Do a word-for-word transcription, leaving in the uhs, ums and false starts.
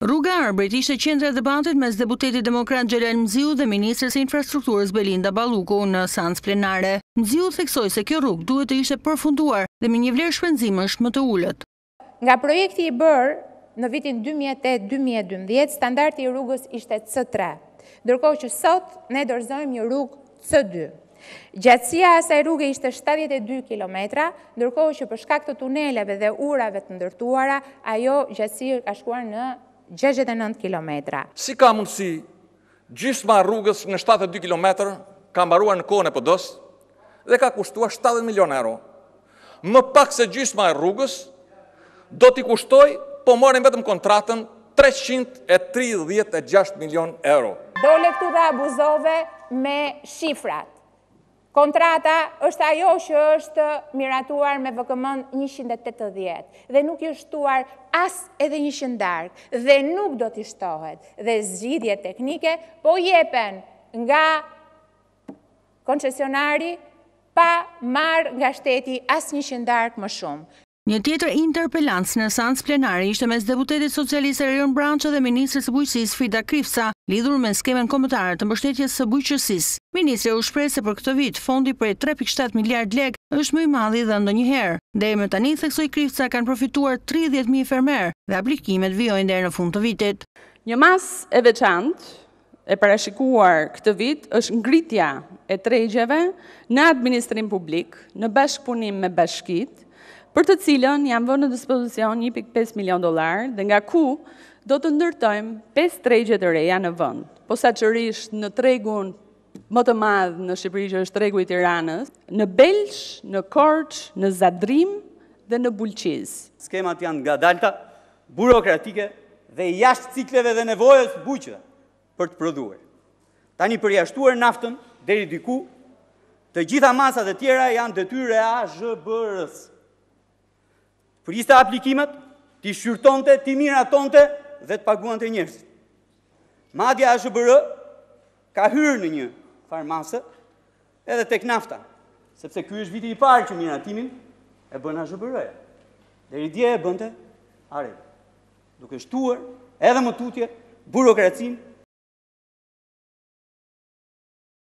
Rruga e Arbërit ishte qendra e debatit mes deputetit demokrat Xhelal Mziu dhe ministres së infrastrukturës Belinda Balluku në seancë plenare. Mziu theksoi se kjo rrugë duhet të ishte përfunduar dhe me një vlerë shpenzimësh më të ulët. Nga projekti i bërë në vitin dy mijë e tetë dy mijë e dymbëdhjetë, standardi i rrugës ishte C tre, ndërkohë që sot ne dorëzojmë një rrugë C dy. Gjatësia e asaj rruge ishte shtatëdhjetë e dy kilometra, ndërkohë që për shkak të tuneleve dhe urave të ndërtuara, ajo gjatësi ka shkuar në gjashtëdhjetë e nëntë kilometra. Si ka mundësi gjysma e rrugës në shtatëdhjetë e dy kilometra ka mbaruar në kohën e P D-s dhe ka kushtuar shtatëdhjetë milion euro. Më pak se gjysma e rrugës do t'i kushtoj, po marrin vetëm kontratën treqind e tridhjetë e gjashtë milion euro. Dole këtu dhe abuzove me shifrat. Kontrata është ajo që është miratuar me V K M-n njëqind e tetëdhjetë dhe nuk i është shtuar as edhe një qindark dhe nuk do t'i shtohet dhe zgjidhje teknike po jepen nga koncesionari pa marrë nga shteti as një qindark më shumë. Një tjetër interpelancë në seancë plenare ishte mes deputetit socialist Erion Brança dhe ministres së bujqësisë Frida Krifca, lidhur me skemen kombëtare të mbështetjes së bujqësisë. Ministri u shpreh se për këtë vit fondi prej tre pikë shtatë miliard lekë është më i madh i dhënë ndonjëherë. Deri më tani, theksoi Krifca, kanë përfituar tridhjetë mijë fermer dhe aplikimet vijojnë deri në fund të vitit. Një masë e veçantë e parashikuar këtë vit është ngritja e tregjeve në administrim publik në bashkëpunim me bashkitë, për të cilën janë vënë në dispozicion një pikë pesë milion dollar dhe nga ku do të ndërtojmë pesë tregje të reja në vend. Posaçërisht në tregun më të madh në Shqipëri që është tregu i Tiranës, në Belsh, në Korç, në Zadrim dhe në Bulqiz. Skemat janë ngadalta, burokratike dhe jashtë cikleve dhe nevojës bujqëve për të prodhuar. Tani përjashtuar naftën deri diku, të gjitha masat e tjera janë detyrë e A Z B R-s. Priste aplikimet, t'i shqyrtonte, t'i miratonte dhe të paguante njerëzit. Madje A Z B R ka hyrë në një farmase edhe tek nafta, sepse ky është viti i parë që miratimin e bën A Z B R-ja. Deri dje e bënte A R E, duke shtuar edhe më tutje burokracinë